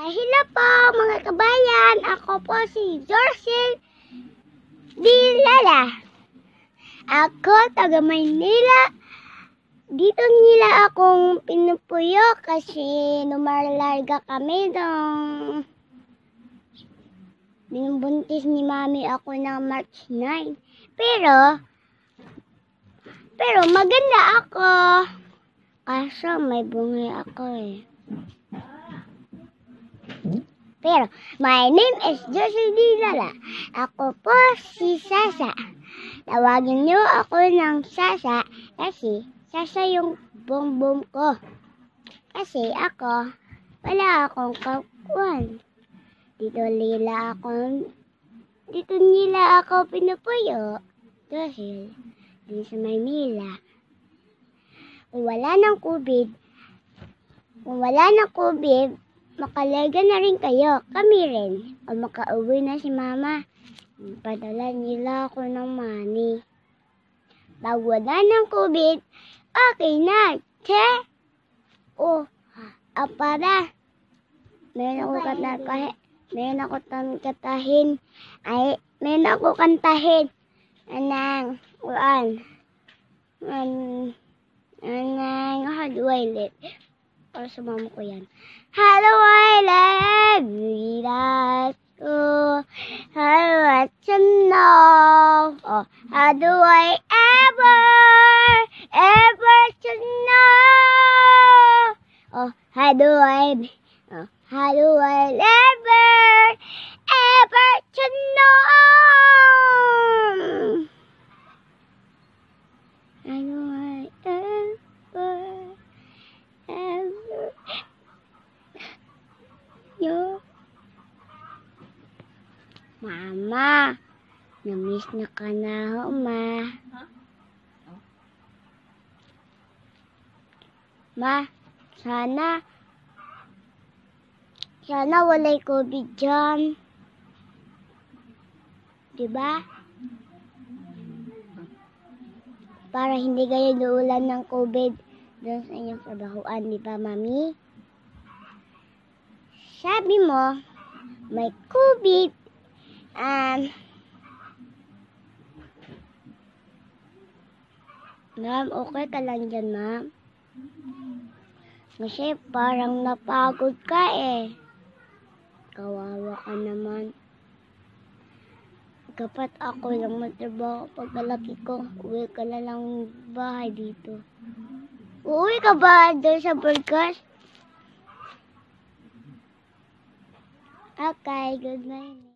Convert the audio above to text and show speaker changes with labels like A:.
A: Hello po mga kabayan, ako po si Jerjer Bilala. Ako taga Maynila. Dito nila akong pinupuyo kasi lumalarga kami nung binubuntis ni mami ako ng March 9. Pero maganda ako. Kaso may bungi ako eh. Pero, my name is Jerjer Bilala. Ako po si Sasa. Tawagin niyo ako ng Sasa kasi Sasa yung bumbum ko. Kasi ako, wala akong kakuan. Dito nila ako pinupuyo. Dahil, dito sa Maynila. Kung wala ng COVID, makalarga na rin kayo. Kami rin. O makauwi na si mama. Padala nila ako ng money. Pag wala ng COVID, okay na. Che? O, para. Meron ako kantahin. Anang, how do I live? Para sa mama ko yan. How do I live without you? How do I know? Oh, how do I ever to know? Oh, how do I ever to know? How do I ever yo? Mama, na-miss na ka na ho, ma. Ma, sana walay COVID dyan. Diba? Para hindi kayo duulan ng COVID doon sa inyong trabahoan, diba, mami? Sabi mo, may COVID. Ma'am, okay ka lang dyan, ma'am? Kasi parang napagod ka eh. Kawawa ka naman. Kapat ako lang magtrabaho pagkalaki ko. Uwi ka na lang bahay dito. Uuwi ka ba doon sa podcast? Okay, good night.